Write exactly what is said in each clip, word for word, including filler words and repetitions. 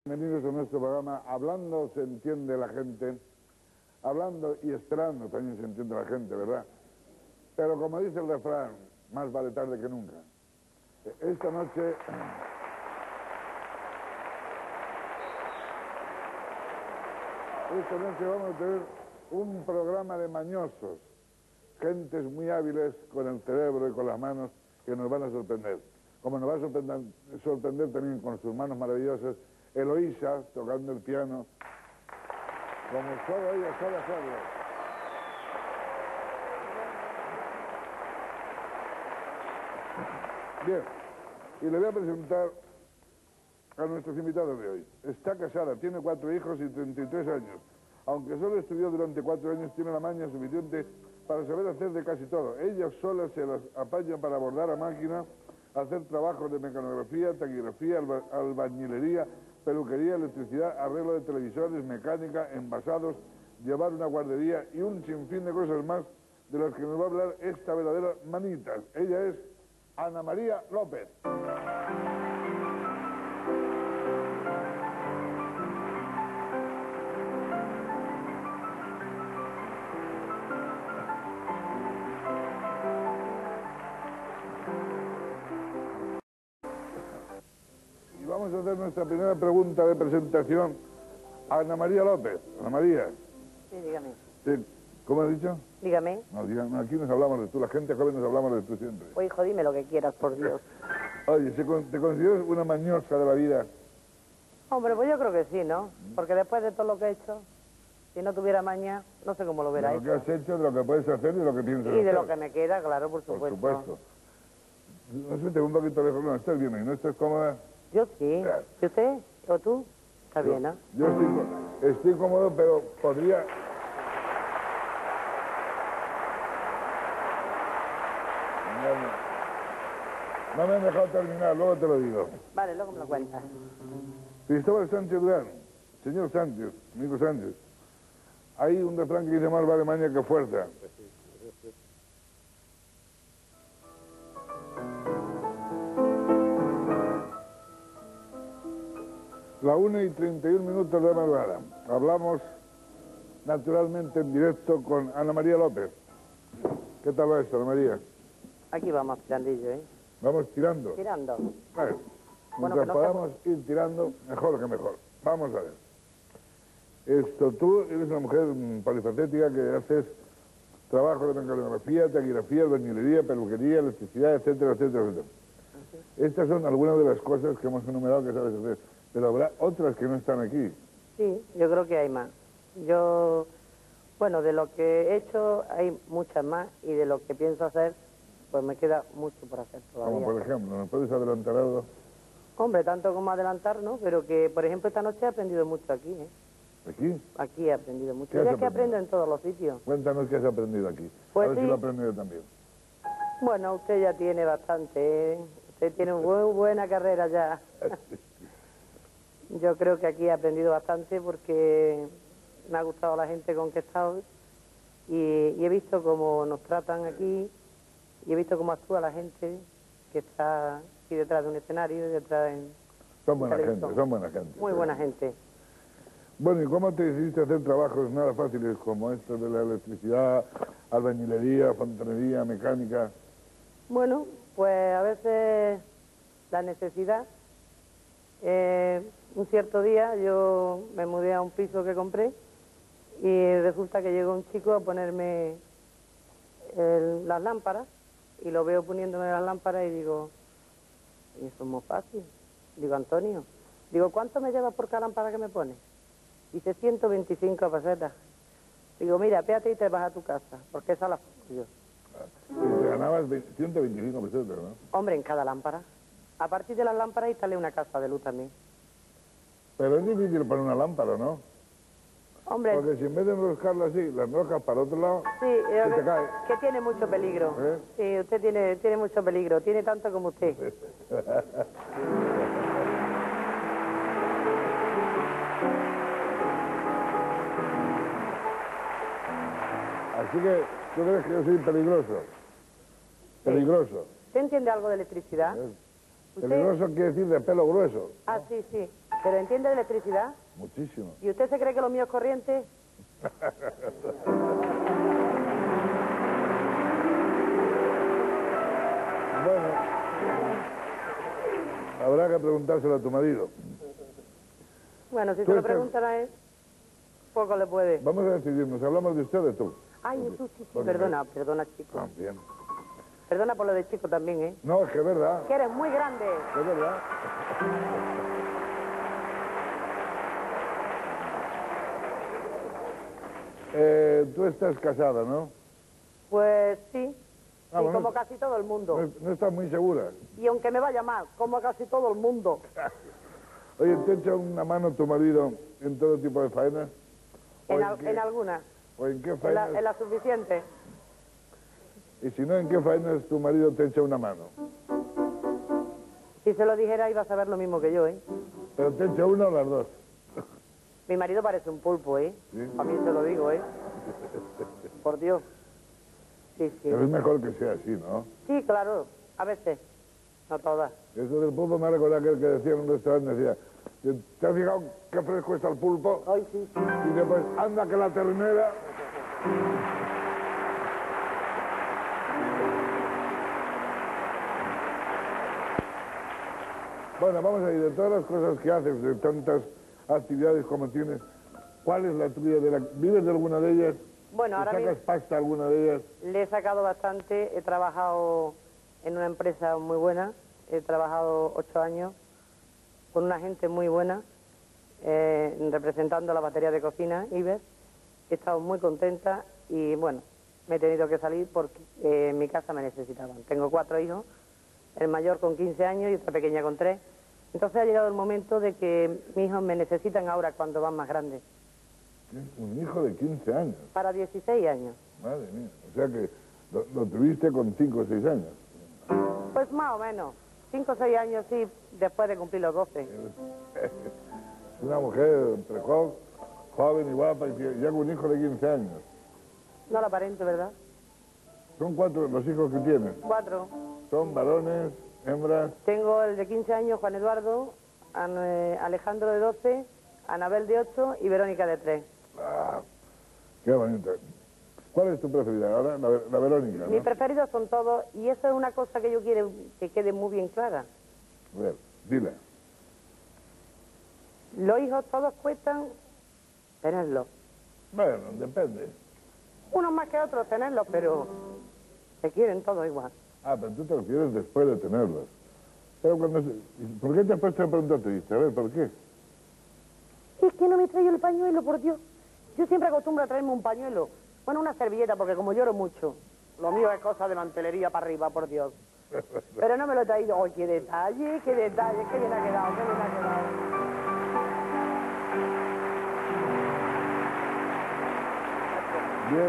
Bienvenidos a nuestro programa Hablando se entiende la gente, hablando y esperando también se entiende la gente, ¿verdad? Pero como dice el refrán, más vale tarde que nunca. Esta noche... Esta noche vamos a tener un programa de mañosos, gentes muy hábiles con el cerebro y con las manos que nos van a sorprender. Como nos va a sorprender, sorprender también con sus manos maravillosas, Eloísa, tocando el piano, como solo ella sabe hacerlo. Bien, y le voy a presentar a nuestros invitados de hoy. Está casada, tiene cuatro hijos y treinta y tres años. Aunque solo estudió durante cuatro años, tiene la maña suficiente para saber hacer de casi todo. Ella sola se las apaña para bordar a máquina, hacer trabajos de mecanografía, taquigrafía, alba albañilería, peluquería, electricidad, arreglo de televisores, mecánica, envasados, llevar una guardería y un sinfín de cosas más de las que nos va a hablar esta verdadera manitas. Ella es Ana María López. Vamos a hacer nuestra primera pregunta de presentación a Ana María López. Ana María. Sí, dígame. Sí. ¿Cómo has dicho? Dígame. No, dígame, aquí nos hablamos de tú, la gente joven nos hablamos de tú siempre. Oye, hijo, dime lo que quieras, por Dios. Oye, ¿te consideras una mañosa de la vida? Hombre, pues yo creo que sí, ¿no? Porque después de todo lo que he hecho, si no tuviera maña, no sé cómo lo hubiera hecho. De lo que has hecho, de lo que puedes hacer y de lo que piensas hacer. Y de lo que me queda, claro, por supuesto. Por supuesto. No sé, tengo un poquito lejos, no, estás bien ahí, ¿no estás cómoda? Yo sí. ¿Y usted? ¿O tú? Está yo, bien, ¿no? Yo estoy, estoy cómodo, pero podría... No, no me han dejado terminar, luego te lo digo. Vale, luego me lo cuentas. Cristóbal Sánchez Durán, señor Sánchez, amigo Sánchez, hay un refrán que dice más vale maña que fuerza. La una y treinta y un minutos de madrugada. Hablamos naturalmente en directo con Ana María López. ¿Qué tal va esto, Ana María? Aquí vamos tirandillo, ¿eh? Vamos tirando. Tirando. Bueno, bueno, mientras no podamos se... ir tirando, mejor que mejor. Vamos a ver. Esto, tú eres una mujer polifacética que haces trabajo de mecanografía, taquigrafía, albañilería, peluquería, electricidad, etcétera, etcétera, etcétera. Uh-huh. Estas son algunas de las cosas que hemos enumerado que sabes hacer. Pero habrá otras que no están aquí. Sí, yo creo que hay más. Yo, bueno, de lo que he hecho hay muchas más y de lo que pienso hacer, pues me queda mucho por hacer todavía. Como por ejemplo, ¿nos puedes adelantar algo? Hombre, tanto como adelantar, ¿no? Pero que, por ejemplo, esta noche he aprendido mucho aquí, ¿eh? ¿Aquí? Aquí he aprendido mucho. ¿Qué has Ya aprendido? que aprendo en todos los sitios. Cuéntanos qué has aprendido aquí. Pues a ver sí. si lo he aprendido también. Bueno, usted ya tiene bastante, ¿eh? Usted tiene muy buena carrera ya. Yo creo que aquí he aprendido bastante porque me ha gustado la gente con que he estado y, y he visto cómo nos tratan aquí y he visto cómo actúa la gente que está aquí detrás de un escenario y detrás en... Son buena gente, son buena gente. Muy buena gente. Bueno, ¿y cómo te decidiste a hacer trabajos nada fáciles como estos de la electricidad, albañilería, fontanería, mecánica? Bueno, pues a veces la necesidad... Eh, un cierto día yo me mudé a un piso que compré y resulta que llegó un chico a ponerme el, las lámparas y lo veo poniéndome las lámparas y digo, y eso es muy fácil. Digo, Antonio, digo, ¿cuánto me llevas por cada lámpara que me pones? Dice, ciento veinticinco pesetas. Digo, mira, péate y te vas a tu casa, porque esa la pongo yo. Y te ganabas ciento veinticinco pesetas, ¿no? Hombre, en cada lámpara. A partir de las lámparas instalé una casa de luz también. Pero es difícil poner una lámpara, ¿no? Hombre... Porque si en vez de enroscarla así, la enroscas para otro lado, sí, se que, te cae. Que tiene mucho peligro. ¿Eh? Sí, usted tiene, tiene mucho peligro, tiene tanto como usted. Así que, ¿tú crees que yo soy peligroso? Peligroso. ¿Usted entiende algo de electricidad? ¿Eh? Peligroso quiere decir de pelo grueso. Ah, sí, sí. ¿Pero entiende de electricidad? Muchísimo. ¿Y usted se cree que lo mío es corriente? Bueno, habrá que preguntárselo a tu marido. Bueno, si Tú se lo estás- preguntan a él, poco le puede. Vamos a decidirnos, ¿hablamos de usted o de tú? Ay, tú, sí, sí, Porque- perdona, perdona, chico. Ah, bien. Perdona por lo de chico también, ¿eh? No, es que es verdad, Que eres muy grande. es verdad. Eh, tú estás casada, ¿no? Pues sí, Ah, y bueno. como casi todo el mundo. No, no estás muy segura. Y aunque me vaya mal, como casi todo el mundo. Oye, ¿te echa una mano tu marido en todo tipo de faenas? ¿O En, en al- qué- en algunas. ¿O en qué En la, faenas? en la suficiente. Y si no, ¿en qué faenas tu marido te echa una mano? Si se lo dijera, iba a saber lo mismo que yo, ¿eh? ¿Pero te echa una o las dos? Mi marido parece un pulpo, ¿eh? ¿Sí? A mí se lo digo, ¿eh? Por Dios. Sí, sí. Pero es mejor que sea así, ¿no? Sí, claro. A veces. No todas. Eso del pulpo me ha recordado aquel que decía en un restaurante, decía, ¿te has fijado qué fresco está el pulpo? Ay, sí, sí. Y después, anda que la ternera... Bueno, vamos a ir, de todas las cosas que haces, de tantas actividades como tienes, ¿cuál es la tuya? De la... ¿Vives de alguna de ellas? Bueno, ¿Te ahora sacas mismo pasta alguna de ellas? le he sacado bastante. He trabajado en una empresa muy buena. He trabajado ocho años con una gente muy buena, eh, representando la batería de cocina, Iber. He estado muy contenta y, bueno, me he tenido que salir porque eh, en mi casa me necesitaban. Tengo cuatro hijos, el mayor con quince años y otra pequeña con tres. Entonces ha llegado el momento de que mis hijos me necesitan ahora cuando van más grandes. Tienes un hijo de quince años, Para dieciséis años. madre mía. O sea que lo, lo tuviste con cinco o seis años. Pues más o menos. Cinco o seis años, sí, después de cumplir los doce. Es una mujer precoz, joven y guapa, y tiene- ya con un hijo de quince años. No la aparento, ¿verdad? Son cuatro los hijos que tienes. Cuatro. Son varones, hembras. Tengo el de quince años, Juan Eduardo, An- eh, Alejandro de doce, Anabel de ocho y Verónica de tres. Ah, qué bonito. ¿Cuál es tu preferida ahora? La, la Verónica, Mis ¿no? preferidos son todos y eso es una cosa que yo quiero que quede muy bien clara. A ver, dile. Los hijos todos cuestan tenerlos. Bueno, depende. Unos más que otros tenerlos, pero se quieren todos igual. Ah, pero tú te refieres después de tenerlos. Pero cuando se... ¿Por qué te has puesto de pronto triste? A ver, ¿por qué? Es que no me traigo el pañuelo, por Dios. Yo siempre acostumbro a traerme un pañuelo. Bueno, una servilleta, porque como lloro mucho, lo mío es cosa de mantelería para arriba, por Dios. Pero no me lo he traído. ¡Ay, qué detalle, qué detalle! ¡Qué bien ha quedado, qué bien ha quedado! Bien.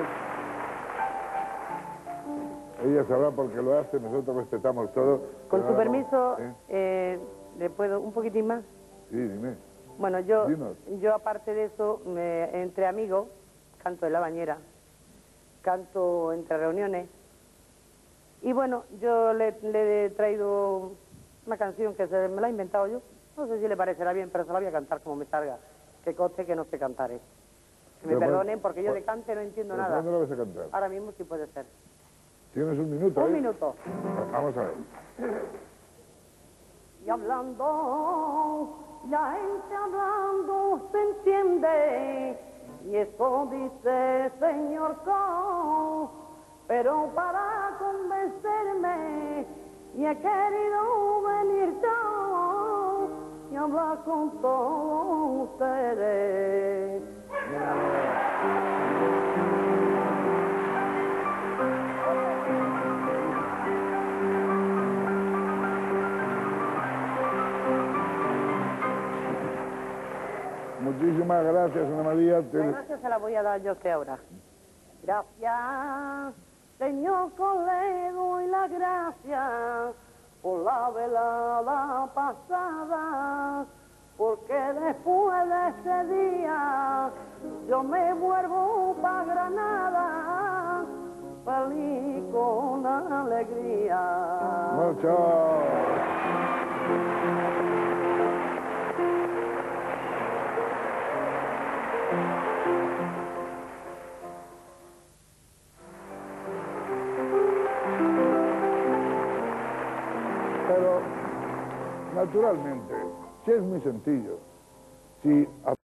Ella sabrá por qué lo hace, nosotros respetamos todo. Con pero su ahora permiso, vamos- ¿eh? eh, ¿le puedo un poquitín más? Sí, dime. Bueno, yo, Dinos. yo aparte de eso, me, entre amigos, canto en la bañera, canto entre reuniones. Y bueno, yo le, le he traído una canción que se, me la he inventado yo. No sé si le parecerá bien, pero se la voy a cantar como me salga. Que coste que no sé cantar, ¿eh? Que me Pero, perdonen porque yo pues, de cante no entiendo ¿Pero nada. ¿Cuándo lo vas a cantar? Ahora mismo sí puede ser. Tienes un minuto, Un ¿eh? minuto. Vamos a ver. Y hablando, la gente hablando se entiende, y eso dice señor Co, pero para convencerme, y he querido venir yo, y hablar con todos ustedes. Muchísimas gracias, Ana María. Te- La gracia se la voy a dar yo a usted ahora. Gracias, señor Colego, y la gracia por la velada pasada, porque después de ese día yo me vuelvo para Granada, feliz con alegría. Mucho. naturalmente, si es muy sencillo. Si